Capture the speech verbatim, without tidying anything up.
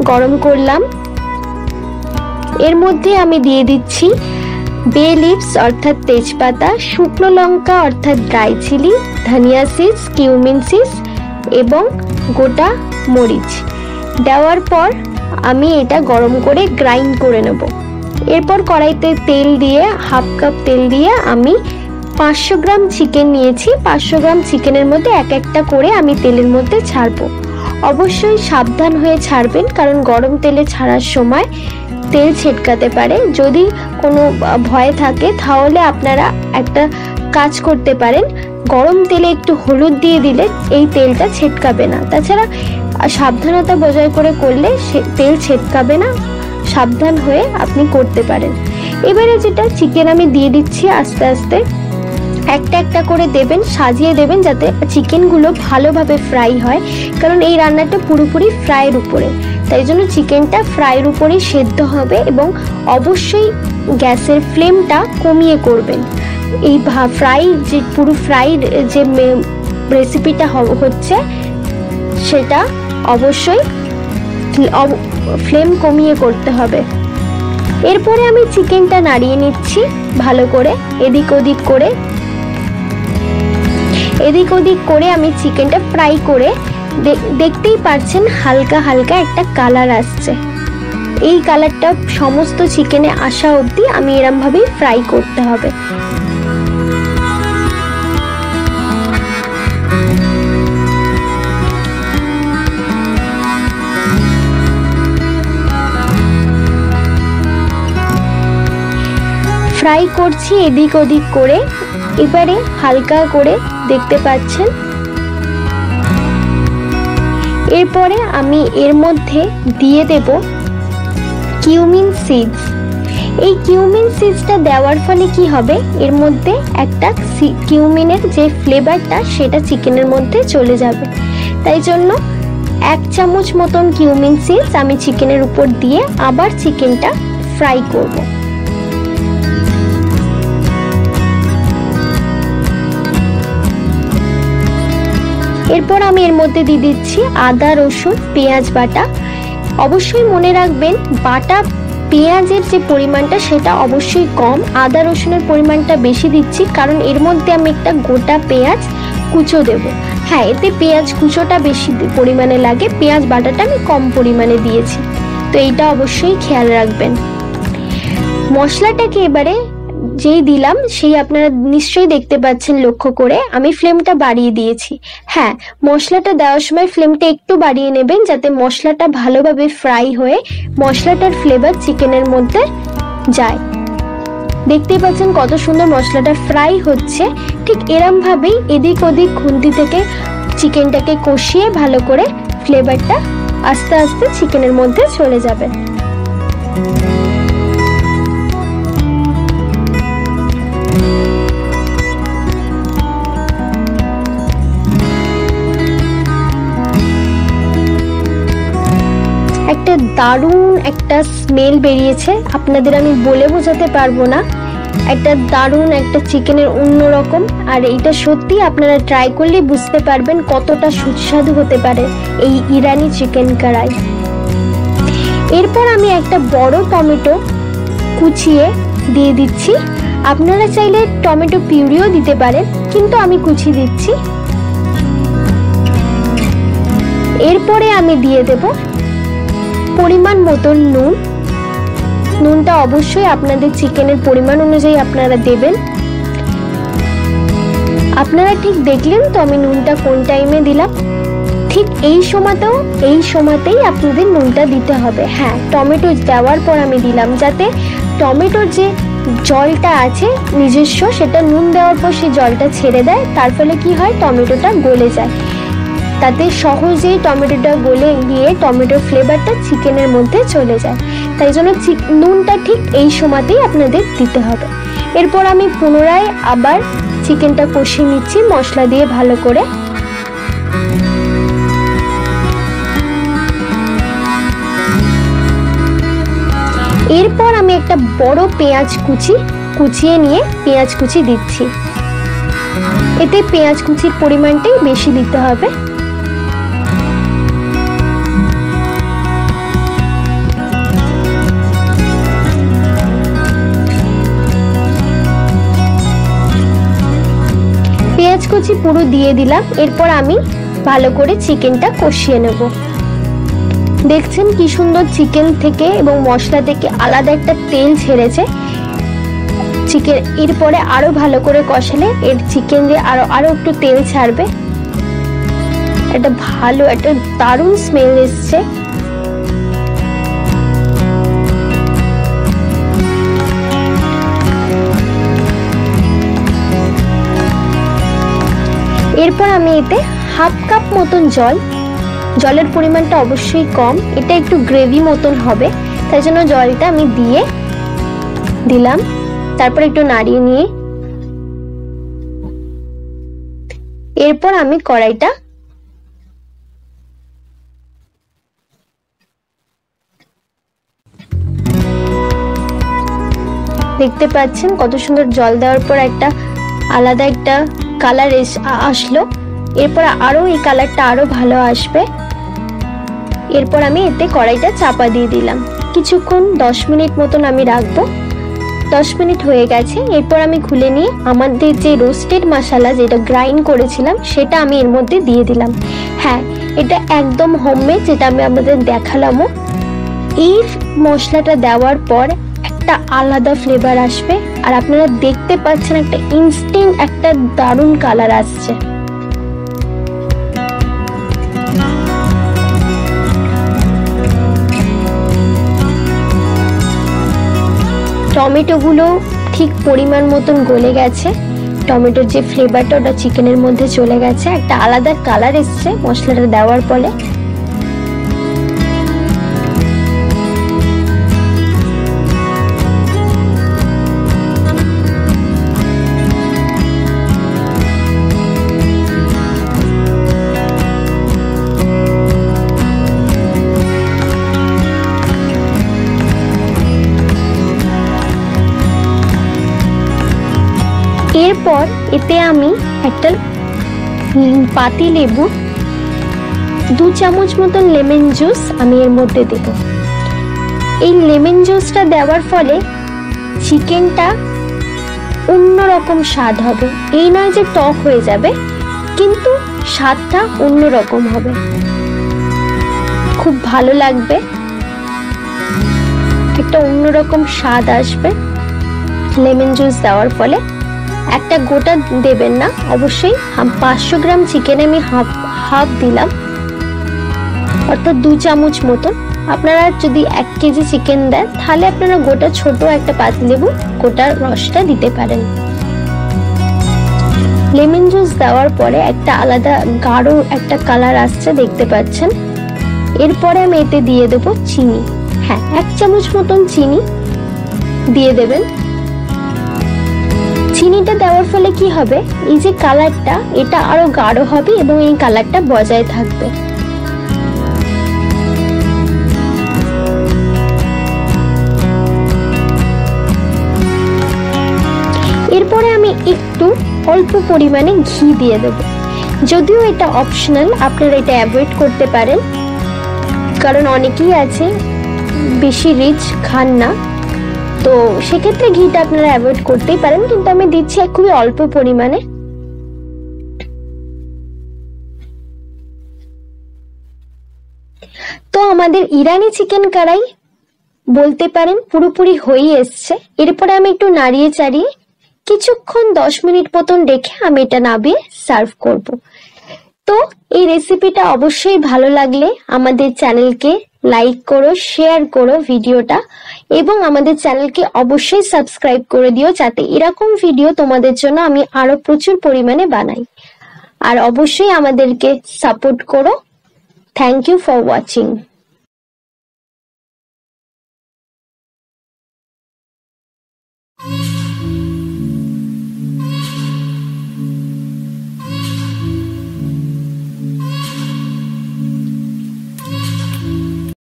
গরম করলাম। এর মধ্যে আমি দিয়ে দিচ্ছি বে লিভস অর্থাৎ তেজপাতা, শুকনো লঙ্কা অর্থাৎ ড্রাই চিলি, ধনিয়া সিডস, কিউমিন সিডস এবং গোটা মরিচ দেওয়ার পর আমি এটা গরম করে গ্রাইন্ড করে নেব। এরপর কড়াইতে তেল দিয়ে হাফ কাপ তেল দিয়ে আমি পাঁচশো গ্রাম চিকেন নিয়েছি। পাঁচশো গ্রাম চিকেনের মধ্যে এক একটা করে আমি তেলের মধ্যে ছাড়বো। অবশ্যই সাবধান হয়ে ছাড়বেন, কারণ গরম তেলে ছাড়ার সময় তেল ছিটকাতে পারে। যদি কোনো ভয় থাকে তাহলে আপনারা একটা কাজ করতে পারেন, গরম তেলে একটু হলুদ দিয়ে দিলে এই তেলটা ছিটকাবে না। তাছাড়া সাবধানতা বজায় করে করলে তেল ছিটকাবে না, সাবধান হয়ে আপনি করতে পারেন। এবারে যেটা চিকেন আমি দিয়ে দিচ্ছি, আস্তে আস্তে একটা একটা করে দেবেন, সাজিয়ে দেবেন যাতে চিকেনগুলো ভালোভাবে ফ্রাই হয়, কারণ এই রান্নাটা পুরোপুরি ফ্রাইয়ের উপরে, তাই জন্য চিকেনটা ফ্রাইয়ের উপরেই সেদ্ধ হবে। এবং অবশ্যই গ্যাসের ফ্লেমটা কমিয়ে করবেন। এই ফ্রাই যে পুরো ফ্রাইড যে রেসিপিটা হচ্ছে সেটা অবশ্যই ফ্লেম কমিয়ে করতে হবে। এরপরে আমি চিকেনটা নাড়িয়ে নিচ্ছি ভালো করে, এদিক ওদিক করে এদিক ওদিক করে আমি চিকেনটা ফ্রাই করে দেখতেই পাচ্ছেন হালকা হালকা একটা কালার আসছে। এই কালারটা সমস্ত চিকেনে আসা অবধি আমি এরম ভাবেই ফ্রাই করতে হবে। ফ্রাই করছি এদিক ওদিক করে, এবারে হালকা করে দেখতে পাচ্ছেন। এরপরে আমি এর মধ্যে দিয়ে দেব কিউমিন সিডস। এই কিউমিন সিডসটা দেওয়ার ফলে কি হবে, এর মধ্যে একটা কিউমিনের যে ফ্লেভারটা সেটা চিকেনের মধ্যে চলে যাবে। তাই জন্য এক চামচ মতন কিউমিন সিডস আমি চিকেনের উপর দিয়ে আবার চিকেনটা ফ্রাই করব। এরপর আমি এর মধ্যে দিয়ে দিচ্ছি আদা রসুন পেঁয়াজ বাটা। অবশ্যই মনে রাখবেন বাটা পেঁয়াজের যে পরিমাণটা সেটা অবশ্যই কম, আদা রসুনের পরিমাণটা বেশি দিচ্ছি, কারণ এর মধ্যে আমি একটা গোটা পেঁয়াজ কুচো দেব। হ্যাঁ, এতে পেঁয়াজ কুচোটা বেশি পরিমাণে লাগে, পেঁয়াজ বাটাটা আমি কম পরিমাণে দিয়েছি, তো এইটা অবশ্যই খেয়াল রাখবেন। মশলাটাকে এবারে যেই দিলাম সেই আপনারা নিশ্চয়ই দেখতে পাচ্ছেন, লক্ষ্য করে আমি ফ্লেমটা বাড়িয়ে দিয়েছি। হ্যাঁ, মশলাটা দেওয়ার সময় ফ্লেমটা একটু বাড়িয়ে নেবেন যাতে মশলাটা ভালোভাবে ফ্রাই হয়ে মশলাটার ফ্লেভার চিকেনের মধ্যে যায়। দেখতেই পাচ্ছেন কত সুন্দর মশলাটা ফ্রাই হচ্ছে। ঠিক এরম ভাবেই এদিক ওদিক খুন্তি থেকে চিকেনটাকে কষিয়ে ভালো করে ফ্লেভারটা আস্তে আস্তে চিকেনের মধ্যে চলে যাবে। একটা দারুণ একটা স্মেল বেরিয়েছে, আপনাদের আমি বলে বোঝাতে পারবো না। একটা দারুণ একটা চিকেনের অন্যরকম, আর এইটা সত্যি আপনারা ট্রাই করলে বুঝতে পারবেন কতটা সুস্বাদু হতে পারে এই ইরানি চিকেন কড়াই। এরপর আমি একটা বড় টমেটো কুচিয়ে দিয়ে দিচ্ছি। আপনারা চাইলে টমেটো পিউরিও দিতে পারেন, কিন্তু আমি কুচি দিচ্ছি। এরপরে আমি দিয়ে দেব পরিমাণ মতন নুন। নুনটা অবশ্যই আপনাদের চিকেনের পরিমাণ অনুযায়ী আপনারা দেবেন। আপনারা ঠিক দেখলেন তো আমি নুনটা কোন টাইমে দিলাম। ঠিক এই সময়তেও এই সময়তেই আপনাদের নুনটা দিতে হবে। হ্যাঁ, টমেটো দেওয়ার পর আমি দিলাম, যাতে টমেটোর যে জলটা আছে নিজস্ব সেটা নুন দেওয়ার পর সেই জলটা ছেড়ে দেয়, তার ফলে কি হয় টমেটোটা গলে যায়। তাতে সহজেই টমেটোটা গলে গিয়ে টমেটোর ফ্লেভারটা চিকেনের মধ্যে চলে যায়। তাই জন্য নুনটা ঠিক এই সময়তেই আপনাদের দিতে হবে। এরপর আমি পুনরায় আবার চিকেনটা কষিয়ে নিচ্ছি মশলা দিয়ে ভালো করে। এরপর আমি একটা বড় পেঁয়াজ কুচি কুচিয়ে নিয়ে পেঁয়াজ কুচি দিচ্ছি। এতে পেঁয়াজ কুচির পরিমাণটাই বেশি দিতে হবে। কুচি পুরো দিয়ে দিলাম। এরপর আমি ভালো করে চিকেনটা কষিয়ে নেব। দেখছেন কি সুন্দর চিকেন থেকে এবং মশলা থেকে আলাদা একটা তেল ছেড়েছে চিকেন। এরপরে আরো ভালো করে কষালে এর চিকেন দিয়ে আরো আরো একটু তেল ছাড়বে। একটা ভালো একটা দারুণ স্মেল এসছে। এরপর আমি এতে হাফ কাপ মতন জল, জলের পরিমাণটা অবশ্যই কম, এটা একটু গ্রেভি মতন হবে, তাই জন্য জলটা আমি দিয়ে দিলাম। তারপর একটু নাড়িয়ে নিয়ে এরপর আমি কড়াইটা দেখতে পাচ্ছেন কত সুন্দর জল দেওয়ার পর একটা আলাদা একটা কালার আসলো। এরপর আরো এই কালারটা আরো ভালো আসবে। এরপর আমি এতে কড়াইটা চাপা দিয়ে দিলাম। কিছুক্ষণ দশ মিনিট মতন আমি রাখবো। দশ মিনিট হয়ে গেছে। এরপর আমি খুলে নিয়ে আমাদের যে রোস্টেড মশলা যেটা গ্রাইন্ড করেছিলাম সেটা আমি এর মধ্যে দিয়ে দিলাম। হ্যাঁ, এটা একদম হোমমেড, যেটা আমি আপনাদের দেখালামও। এই মশলাটা দেওয়ার পর একটা আলাদা ফ্লেভার আসবে, আর আপনারা দেখতে পাচ্ছেন একটা ইনস্ট্যান্ট একটা দারুণ কালার আসছে। টমেটো গুলো ঠিক পরিমাণ মতন গলে গেছে। টমেটোর যে ফ্লেভারটা ওটা চিকেনের মধ্যে চলে গেছে, একটা আলাদা কালার এসছে মশলাটা দেওয়ার ফলে। এরপর এতে আমি একটা পাতি লেবু, দু চামচ মতন লেমন জুস আমি এর মধ্যে দেব। এই লেমন জুসটা দেওয়ার ফলে চিকেনটা অন্যরকম স্বাদ হবে। এই নয় যে টক হয়ে যাবে, কিন্তু স্বাদটা অন্যরকম হবে, খুব ভালো লাগবে, একটা অন্যরকম স্বাদ আসবে লেমন জুস দেওয়ার ফলে। একটা গোটা দেবেন না, অবশ্যই পাঁচশো গ্রাম চিকেনে আমি হাফ হাফ দিলাম, অর্থাৎ দু চামচ মতন। আপনারা যদি এক কেজি চিকেন দেন তাহলে আপনারা গোটা ছোট একটা পাতিলেবু গোটা রসটা দিতে পারেন। লেমন জুস দেওয়ার পরে একটা আলাদা গাঢ় একটা কালার আসছে, দেখতে পাচ্ছেন। এরপরে আমি এতে দিয়ে দেবো চিনি। হ্যাঁ, এক চামচ মতন চিনি দিয়ে দেবেন। চিনিটা দেওয়ার ফলে কি হবে, এই যে কালারটা এটা আরো গাঢ় হবে এবং এই কালারটা বজায় থাকবে। এরপরে আমি একটু অল্প পরিমাণে ঘি দিয়ে দেব। যদিও এটা অপশনাল, আপনারা এটা অ্যাভয়েড করতে পারেন, কারণ অনেকেই আছে বেশি রিচ খান না, তো সেক্ষেত্রে ঘিটা আপনারা অ্যাভয়েড করতেই পারেন, কিন্তু আমি দিচ্ছি খুবই অল্প পরিমাণে। তো আমাদের ইরানি চিকেন কড়াই বলতে পারেন পুরোপুরি হয়ে এসছে। এরপরে আমি একটু নাড়িয়ে চাড়িয়ে কিছুক্ষণ দশ মিনিট মতন রেখে আমি এটা নামিয়ে সার্ভ করব। তো এই রেসিপিটা অবশ্যই ভালো লাগলে আমাদের চ্যানেলকে লাইক করো, শেয়ার করো ভিডিওটা, এবং আমাদের চ্যানেলকে অবশ্যই সাবস্ক্রাইব করে দিও, যাতে এরকম ভিডিও তোমাদের জন্য আমি আরো প্রচুর পরিমাণে বানাই। আর অবশ্যই আমাদেরকে সাপোর্ট করো। Thank you for watching.